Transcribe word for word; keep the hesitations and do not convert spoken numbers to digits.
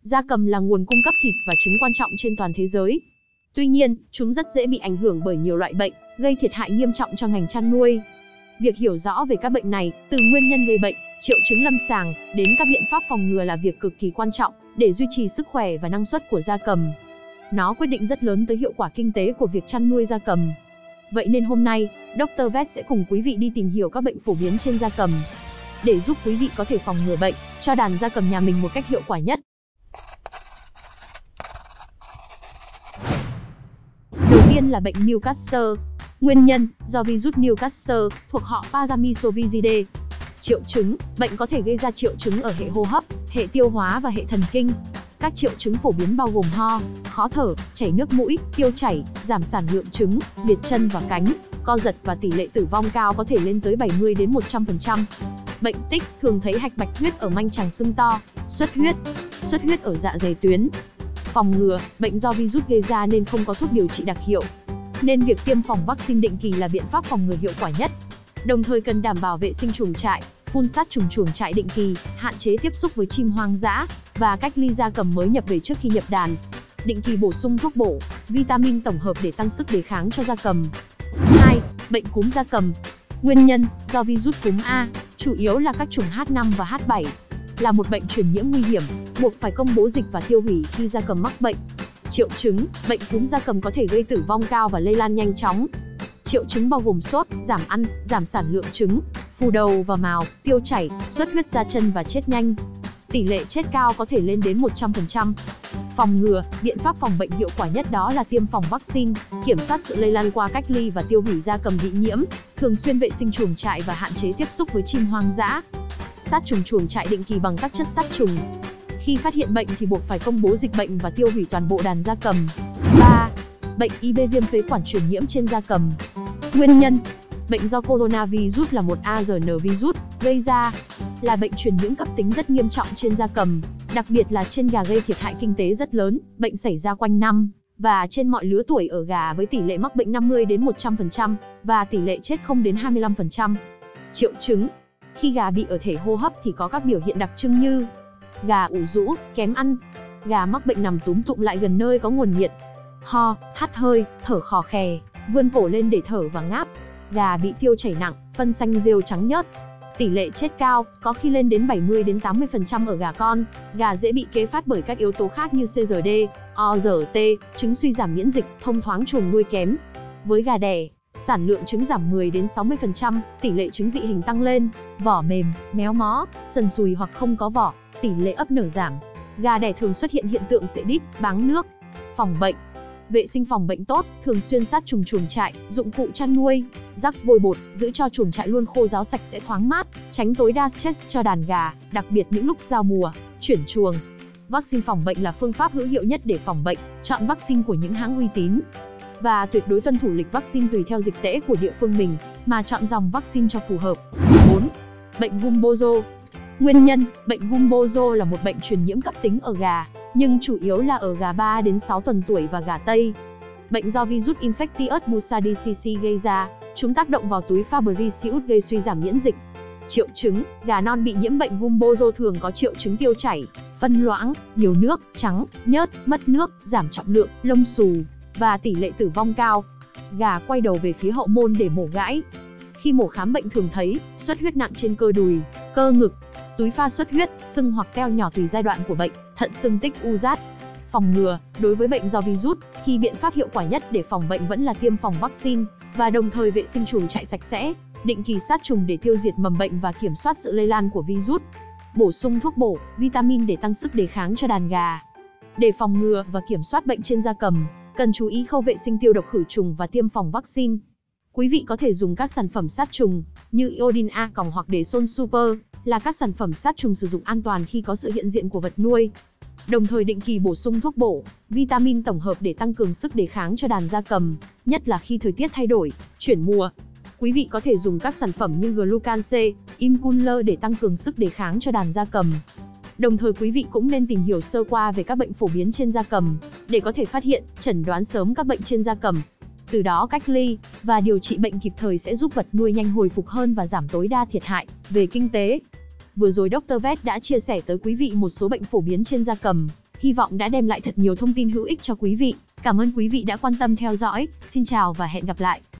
Gia cầm là nguồn cung cấp thịt và trứng quan trọng trên toàn thế giới. Tuy nhiên, chúng rất dễ bị ảnh hưởng bởi nhiều loại bệnh, gây thiệt hại nghiêm trọng cho ngành chăn nuôi. Việc hiểu rõ về các bệnh này, từ nguyên nhân gây bệnh, triệu chứng lâm sàng, đến các biện pháp phòng ngừa là việc cực kỳ quan trọng để duy trì sức khỏe và năng suất của gia cầm. Nó quyết định rất lớn tới hiệu quả kinh tế của việc chăn nuôi gia cầm. Vậy nên hôm nay, doctor Vet sẽ cùng quý vị đi tìm hiểu các bệnh phổ biến trên gia cầm, để giúp quý vị có thể phòng ngừa bệnh cho đàn gia cầm nhà mình một cách hiệu quả nhất. Đầu tiên là bệnh Newcastle. Nguyên nhân, do virus Newcastle, thuộc họ Paramyxoviridae. Triệu chứng, bệnh có thể gây ra triệu chứng ở hệ hô hấp, hệ tiêu hóa và hệ thần kinh. Các triệu chứng phổ biến bao gồm ho, khó thở, chảy nước mũi, tiêu chảy, giảm sản lượng trứng, liệt chân và cánh, co giật và tỷ lệ tử vong cao có thể lên tới bảy mươi đến một trăm phần trăm. Bệnh tích, thường thấy hạch bạch huyết ở manh tràng sưng to, xuất huyết, xuất huyết ở dạ dày tuyến. Phòng ngừa, bệnh do virus gây ra nên không có thuốc điều trị đặc hiệu, nên việc tiêm phòng vaccine định kỳ là biện pháp phòng ngừa hiệu quả nhất. Đồng thời cần đảm bảo vệ sinh chuồng trại, phun sát trùng chuồng trại định kỳ, hạn chế tiếp xúc với chim hoang dã và cách ly gia cầm mới nhập về trước khi nhập đàn. Định kỳ bổ sung thuốc bổ, vitamin tổng hợp để tăng sức đề kháng cho gia cầm. hai. Bệnh cúm gia cầm. Nguyên nhân, do virus cúm A, chủ yếu là các chủng H năm và H bảy, là một bệnh truyền nhiễm nguy hiểm, buộc phải công bố dịch và tiêu hủy khi gia cầm mắc bệnh. Triệu chứng, bệnh cúm gia cầm có thể gây tử vong cao và lây lan nhanh chóng. Triệu chứng bao gồm sốt, giảm ăn, giảm sản lượng trứng, phù đầu và mào, tiêu chảy, xuất huyết da chân và chết nhanh. Tỷ lệ chết cao có thể lên đến một trăm phần trăm. Phòng ngừa, biện pháp phòng bệnh hiệu quả nhất đó là tiêm phòng vaccine, kiểm soát sự lây lan qua cách ly và tiêu hủy gia cầm bị nhiễm, thường xuyên vệ sinh chuồng trại và hạn chế tiếp xúc với chim hoang dã. Sát trùng chuồng trại định kỳ bằng các chất sát trùng. Khi phát hiện bệnh thì buộc phải công bố dịch bệnh và tiêu hủy toàn bộ đàn gia cầm. ba. Bệnh I B viêm phế quản truyền nhiễm trên gia cầm. Nguyên nhân, bệnh do coronavirus là một a rờ en virus gây ra, là bệnh truyền nhiễm cấp tính rất nghiêm trọng trên gia cầm, đặc biệt là trên gà, gây thiệt hại kinh tế rất lớn. Bệnh xảy ra quanh năm và trên mọi lứa tuổi ở gà với tỷ lệ mắc bệnh năm mươi đến một trăm phần trăm và tỷ lệ chết không đến hai mươi lăm phần trăm. Triệu chứng, khi gà bị ở thể hô hấp thì có các biểu hiện đặc trưng như gà ủ rũ, kém ăn, gà mắc bệnh nằm túm tụm lại gần nơi có nguồn nhiệt, ho, hắt hơi, thở khò khè, vươn cổ lên để thở và ngáp, gà bị tiêu chảy nặng, phân xanh rêu trắng nhớt. Tỷ lệ chết cao, có khi lên đến bảy mươi đến tám mươi phần trăm ở gà con. Gà dễ bị kế phát bởi các yếu tố khác như xê rờ đê, o rờ tê, trứng suy giảm miễn dịch, thông thoáng chuồng nuôi kém. Với gà đẻ, sản lượng trứng giảm mười đến sáu mươi phần trăm, tỷ lệ trứng dị hình tăng lên, vỏ mềm, méo mó, sần sùi hoặc không có vỏ, tỷ lệ ấp nở giảm. Gà đẻ thường xuất hiện hiện tượng sệ đít, báng nước. Phòng bệnh, vệ sinh phòng bệnh tốt, thường xuyên sát trùng chuồng trại, dụng cụ chăn nuôi, rắc vôi bột, giữ cho chuồng trại luôn khô ráo sạch sẽ thoáng mát, tránh tối đa stress cho đàn gà, đặc biệt những lúc giao mùa, chuyển chuồng. Vaccine phòng bệnh là phương pháp hữu hiệu nhất để phòng bệnh, chọn vaccine của những hãng uy tín. Và tuyệt đối tuân thủ lịch vaccine tùy theo dịch tễ của địa phương mình, mà chọn dòng vaccine cho phù hợp. bốn. Bệnh Gumboro. Nguyên nhân, bệnh Gumboro là một bệnh truyền nhiễm cấp tính ở gà, nhưng chủ yếu là ở gà ba đến sáu tuần tuổi và gà Tây. Bệnh do virus Infectious Musadiceae gây ra, chúng tác động vào túi Fabricius gây suy giảm miễn dịch. Triệu chứng, gà non bị nhiễm bệnh Gumboro thường có triệu chứng tiêu chảy, phân loãng, nhiều nước, trắng, nhớt, mất nước, giảm trọng lượng, lông xù và tỷ lệ tử vong cao. Gà quay đầu về phía hậu môn để mổ gãi. Khi mổ khám bệnh thường thấy xuất huyết nặng trên cơ đùi, cơ ngực, túi pha xuất huyết, sưng hoặc teo nhỏ tùy giai đoạn của bệnh, thận sưng tích u rát. Phòng ngừa, đối với bệnh do virus, thì biện pháp hiệu quả nhất để phòng bệnh vẫn là tiêm phòng vaccine, và đồng thời vệ sinh chuồng trại sạch sẽ, định kỳ sát trùng để tiêu diệt mầm bệnh và kiểm soát sự lây lan của virus. Bổ sung thuốc bổ, vitamin để tăng sức đề kháng cho đàn gà. Để phòng ngừa và kiểm soát bệnh trên gia cầm, cần chú ý khâu vệ sinh tiêu độc khử trùng và tiêm phòng vaccine. Quý vị có thể dùng các sản phẩm sát trùng như Iodine A còng hoặc Deson Super, là các sản phẩm sát trùng sử dụng an toàn khi có sự hiện diện của vật nuôi. Đồng thời định kỳ bổ sung thuốc bổ, vitamin tổng hợp để tăng cường sức đề kháng cho đàn gia cầm, nhất là khi thời tiết thay đổi, chuyển mùa. Quý vị có thể dùng các sản phẩm như Glucan C, Imcooler để tăng cường sức đề kháng cho đàn gia cầm. Đồng thời quý vị cũng nên tìm hiểu sơ qua về các bệnh phổ biến trên gia cầm, để có thể phát hiện, chẩn đoán sớm các bệnh trên gia cầm. Từ đó cách ly và điều trị bệnh kịp thời sẽ giúp vật nuôi nhanh hồi phục hơn và giảm tối đa thiệt hại về kinh tế. Vừa rồi doctor Vet đã chia sẻ tới quý vị một số bệnh phổ biến trên gia cầm. Hy vọng đã đem lại thật nhiều thông tin hữu ích cho quý vị. Cảm ơn quý vị đã quan tâm theo dõi. Xin chào và hẹn gặp lại.